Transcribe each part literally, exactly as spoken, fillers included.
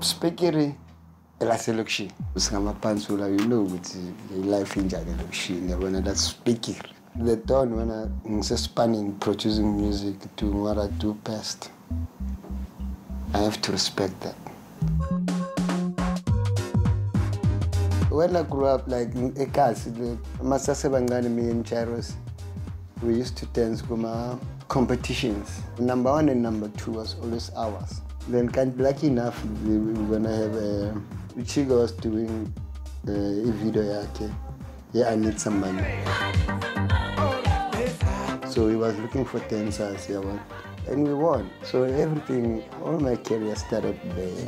Spikiri elaselokishini. Usingama pantsula, you know with life in Jagaloshi, that's Spikiri. The dawn when I'm spanning producing music to what I do best. I have to respect that. When I grew up, like in Ekasi, Masase Bangani, me and Chairos, we used to dance kuma competitions. Number one and number two was always ours. Then, lucky enough, we were gonna have a. Chiga was doing a video yake. Yeah, I need some money. So he was looking for dancers, yeah, and we won. So everything, all my career started there.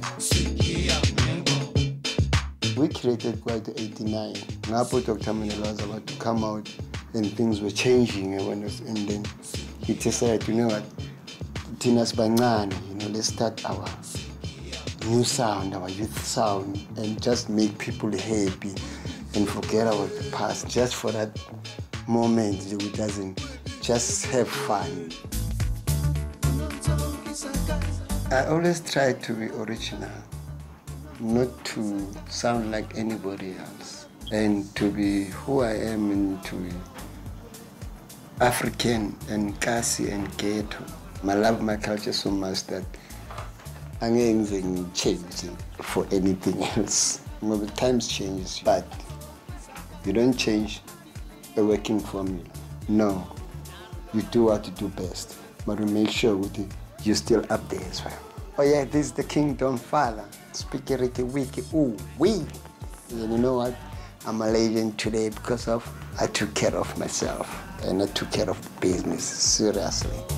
We created Kwaito eighty-nine. Napo Doctor Manila was about to come out and things were changing. And then he decided, you know what, Tinas Bangani, you know, let's start our new sound, our youth sound, and just make people happy and forget about the past just for that moment. It doesn't just have fun. I always try to be original, not to sound like anybody else, and to be who I am and to be African and Kasi and Kwaito. I love my culture so much that I'm going to change for anything else. Maybe times changes, but you don't change a working formula. No, you do what you do best, but you make sure you're still up there as well. Oh yeah, this is the Kingdom Father. Spikiri wiki, ooh, wee. And you know what? I'm a legend today because of I took care of myself and I took care of the business, seriously.